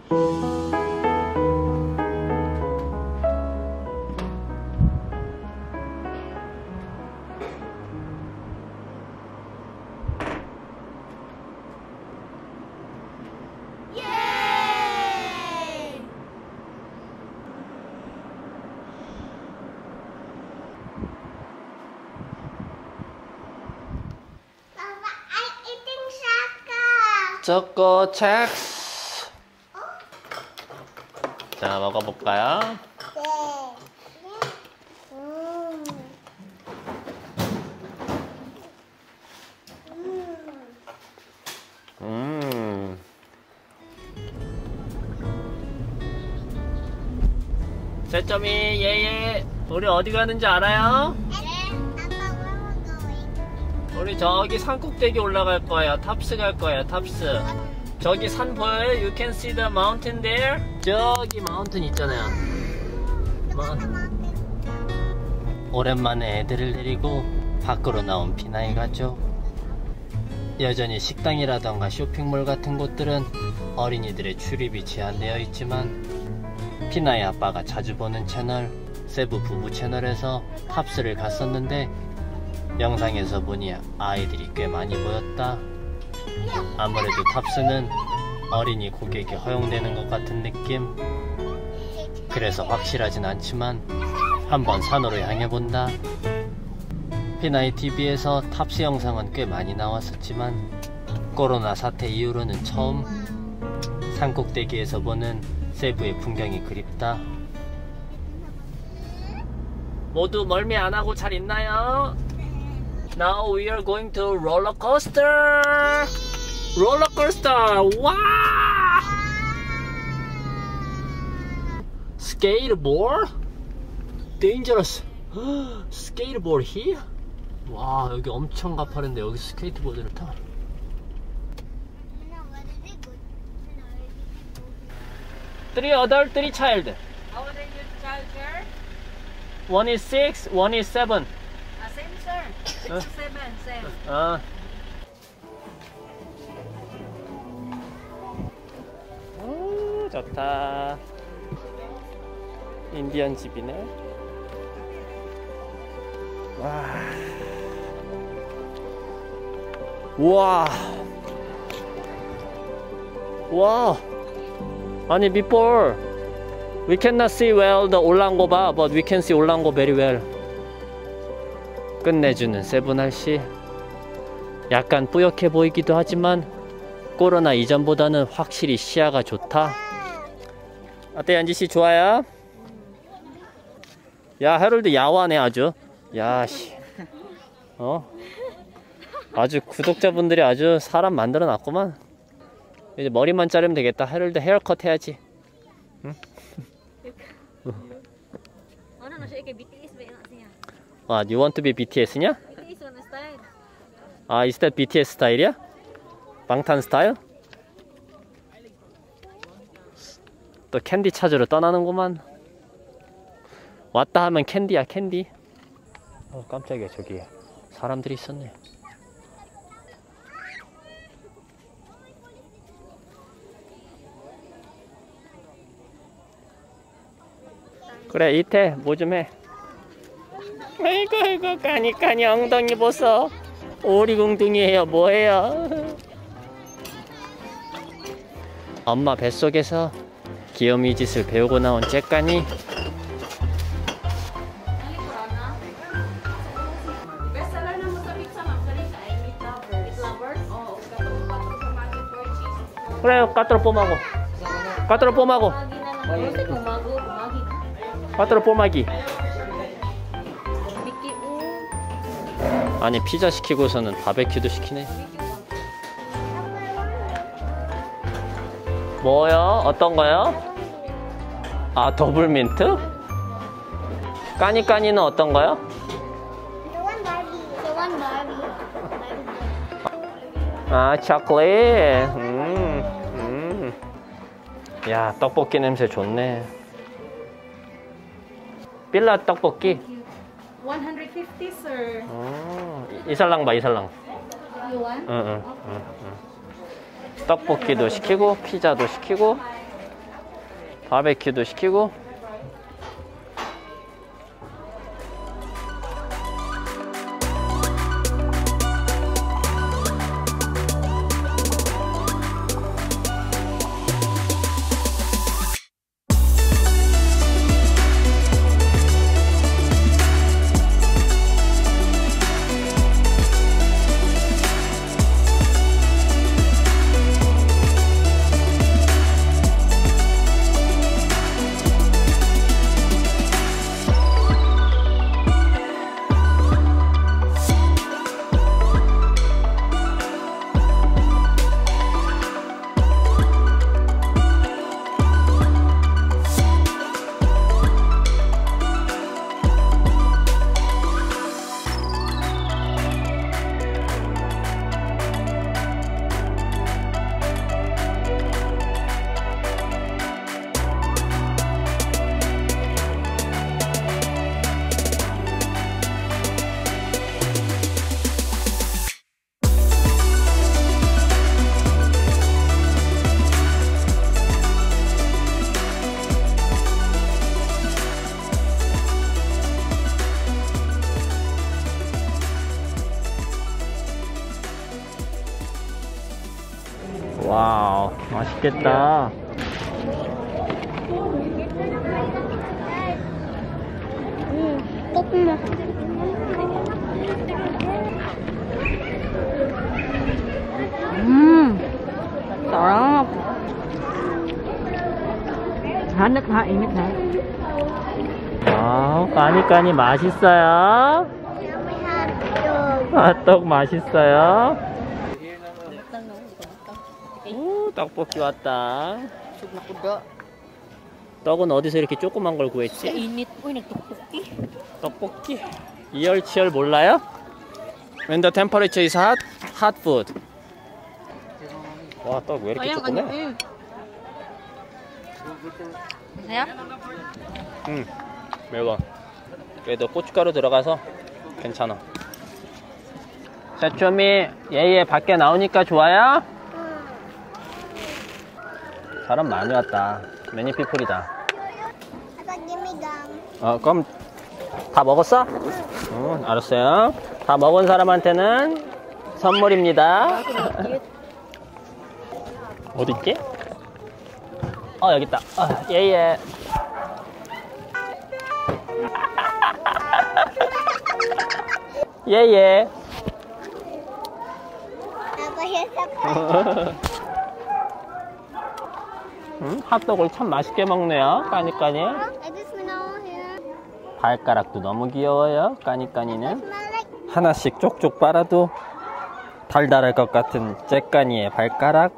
초코 첵스. 자, 먹어볼까요? 세점이 얘 우리 어디 가는지 알아요? 우리 저기 산꼭대기 올라갈 거예요. 탑스 갈 거예요. 탑스. 저기 산 보여요? You can see the mountain there. 저기 마운틴 있잖아요. 오랜만에 애들을 데리고 밖으로 나온 피나이 가족. 여전히 식당이라던가 쇼핑몰 같은 곳들은 어린이들의 출입이 제한되어 있지만 피나이 아빠가 자주 보는 채널 세부 부부 채널에서 탑스를 갔었는데 영상에서 보니 아이들이 꽤 많이 보였다. 아무래도 탑스는 어린이 고객이 허용되는 것 같은 느낌. 그래서 확실하진 않지만 한번 산으로 향해본다. 피나이 TV에서 탑스 영상은 꽤 많이 나왔었지만 코로나 사태 이후로는 처음. 산꼭대기에서 보는 세부의 풍경이 그립다. 모두 멀미 안하고 잘 있나요? Now we are going to roller coaster. Roller coaster. Wow. Skateboard. Dangerous. Skateboard here. 와, 여기 엄청 가파른데 여기서 스케이트보드를 타. Three adult, three child. How old are your child, sir? One is 6, one is 7. Same, sir. 6 to 7, same. 오, 좋다. 인디언 집이네. 와. 우와. 와. 아니, before we cannot see well the 올랑고바, but we can see 올랑고 very well. 끝내주는 세부 날씨. 약간 뿌옇게 보이기도 하지만 코로나 이전보다는 확실히 시야가 좋다. 어때, 연지씨 좋아요? 야, 해롤드 야화네 아주. 야씨. 아주 구독자분들이 아주 사람 만들어 놨구만. 이제 머리만 자르면 되겠다. 해롤드 헤어컷 해야지. 응? 아, you want to be BTS냐? 아, is that BTS 스타일이야? 방탄 스타일? 또 캔디 찾으러 떠나는구만. 왔다 하면 캔디야, 캔디. 깜짝이야, 저기 사람들이 있었네. 그래, 이태 뭐 좀 해. 아이고 까니 엉덩이 보소. 오리궁둥이에요. 뭐해요? 엄마 뱃속에서 귀요미 짓을 배우고 나온 잭까니. 그래, 까트로 뽀마고. 까트로 뽀마고. 까트로 뽀마기. 아니, 피자 시키고서는 바베큐도 시키네. 뭐요? 어떤 거요? 아, 더블 민트? 까니까니는 어떤 거요? 아, 초콜릿. 야, 떡볶이 냄새 좋네. 빌라 떡볶이. 150, sir. 이살랑 봐, 이살랑. You want? 응. 떡볶이도 시키고 피자도 시키고 바베큐도 시키고. 와우, 맛있겠다. 조금만. Sarap. Hanap ha, init ha. 와우, 까니까니 맛있어요? 핫떡 맛있어요? 오, 떡볶이 왔다. 떡은 어디서 이렇게 조그만 걸 구했지? Init. Uy, nagtuktuki. 떡볶이? 이열치열 몰라요? When the temperature is hot, hot food. 와, 떡 왜 이렇게 조그매? Masaya? 매워. 그래도 고춧가루 들어가서 괜찮아. 새초미, 얘 밖에 나오니까 좋아요? 사람 많이 왔다. 매니 피플이다. 그럼 다 먹었어? 응, 알았어요. 다 먹은 사람한테는 선물입니다. 어디 있지? 여기 있다. 예예. 예예. 핫도그를 참 맛있게 먹네요, 까니까니. 발가락도 너무 귀여워요, 까니까니는. 하나씩 쪽쪽 빨아도 달달할 것 같은 잭까니의 발가락.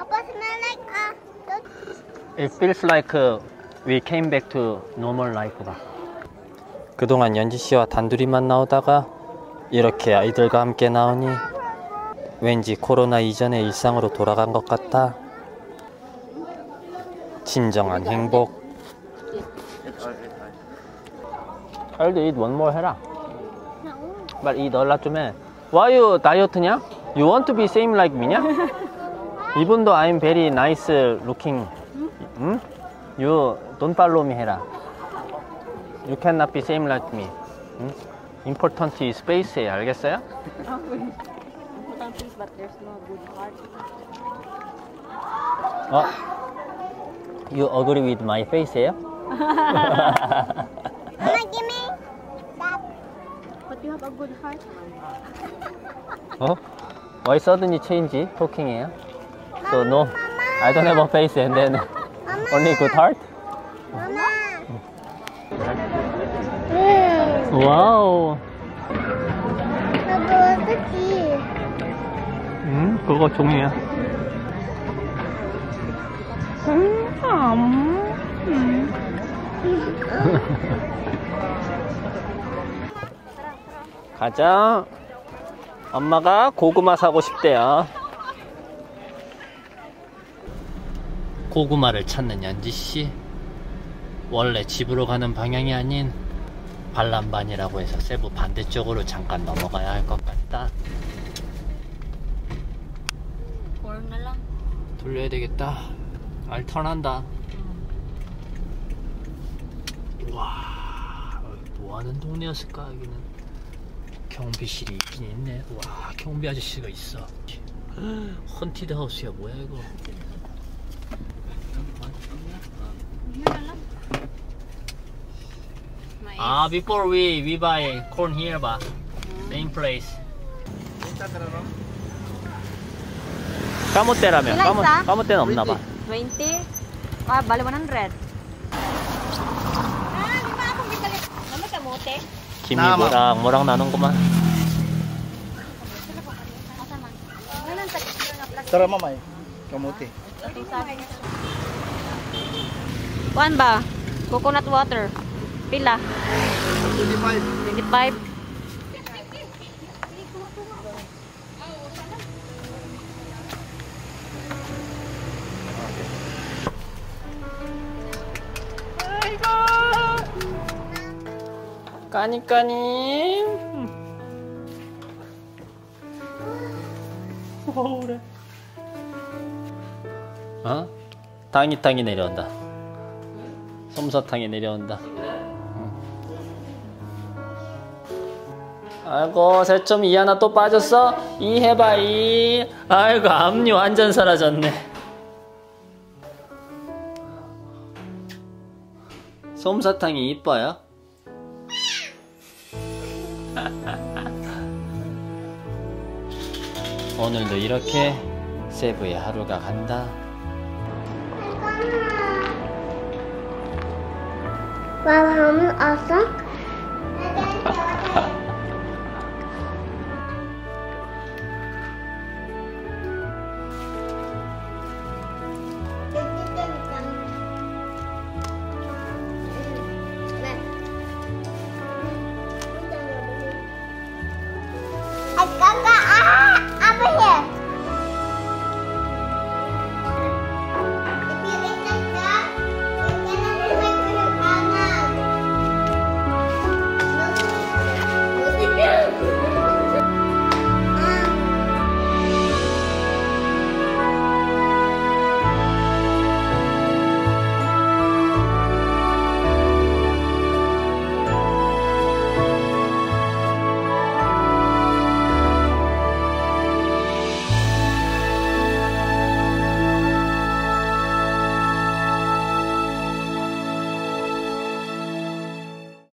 It feels like we came back to normal life. 그동안 연지씨와 단둘이만 나오다가 이렇게 아이들과 함께 나오니 왠지 코로나 이전의 일상으로 돌아간 것 같다. 진정한 행복. I'll eat one more 해라. But eat a lot 좀 해. Why you 다이어트냐? You want to be same like me냐? Even though I'm very nice looking. 응? You don't follow me 해라. You cannot be same like me. 응? Important is space. 알겠어요? Important things, but there's no good heart. You agree with my face예요? Mama, give me that. But you have a good heart. Why suddenly change talking이에요? So no, I don't have a face and then only good heart? 와우. 그거 종이야. 가자. 엄마가 고구마 사고 싶대요. 고구마를 찾는 연지씨. 원래 집으로 가는 방향이 아닌 반란반이라고 해서 세부 반대쪽으로 잠깐 넘어가야 할 것 같다. 돌려야 되겠다. 알턴한다. 와, 뭐하는 동네였을까? 여기는 경비실이 있긴 있네. 와, 경비 아저씨가 있어. 헌티드 하우스야. 뭐야 이거? 아, before we buy corn here ba? Same place. 까모떼라면 까모떼는 없나 봐. 20? Ah, bali 100. Di ba akong bibalik? Ano kamote? 김이 모락 나는구만. Tara mamay, kamuti. Kuan ba? Coconut water. Pila? 25. 25? 까니까니. 그래. 어? 당이 내려온다. 솜사탕이 내려온다. 아이고, 새점 이 하나 또 빠졌어? 이 해봐, 이. 아이고, 앞니 완전 사라졌네. 솜사탕이 이뻐요? 오늘도 이렇게 세부의 하루가 간다. Wow, how awesome.